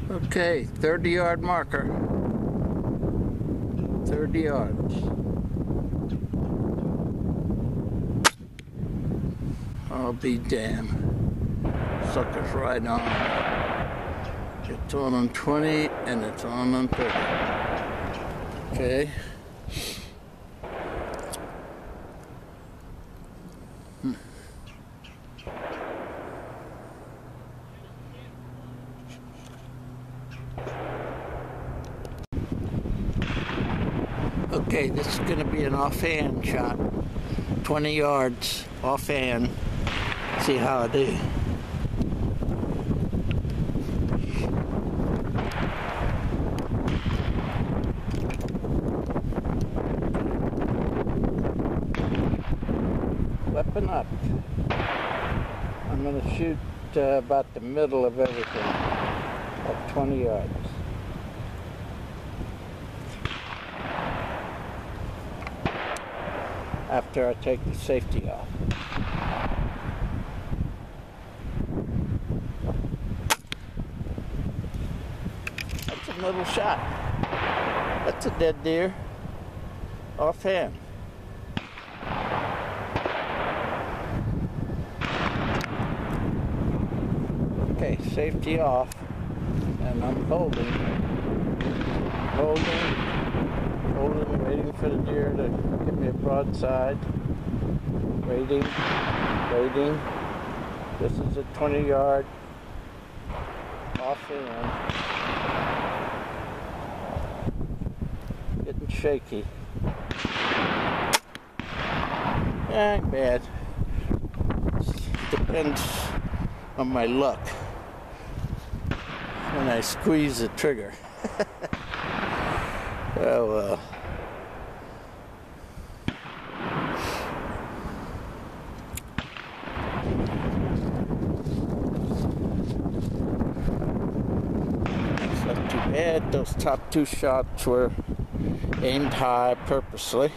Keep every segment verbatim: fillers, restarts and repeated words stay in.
Okay, thirty yard marker. thirty yards. I'll be damned. Sucker's right on. It's on on twenty and it's on on thirty. Okay. Hmm. Okay, this is going to be an offhand shot. twenty yards offhand. See how I do. Weapon up. I'm going to shoot uh, about the middle of everything at twenty yards. After I take the safety off. That's a little shot. That's a dead deer. Offhand. Okay, safety off. And I'm holding. Holding. Holding, waiting for the deer to give me a broadside. Waiting, waiting. This is a twenty yard offhand. Getting shaky. Ain't bad. Depends on my luck when I squeeze the trigger. Oh well. It's not too bad. Those top two shots were aimed high purposely.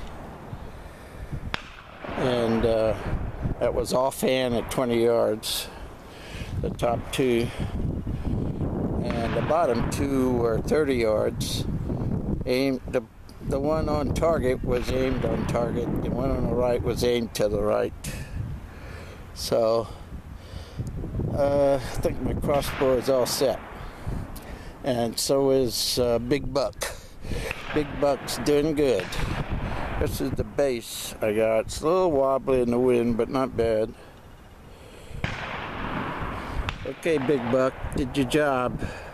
And uh, that was offhand at twenty yards. The top two. And the bottom two were thirty yards. Aimed, the, the one on target was aimed on target. The one on the right was aimed to the right. So, uh, I think my crossbow is all set. And so is uh, Big Buck. Big Buck's doing good. This is the base I got. It's a little wobbly in the wind, but not bad. Okay, Big Buck, did your job.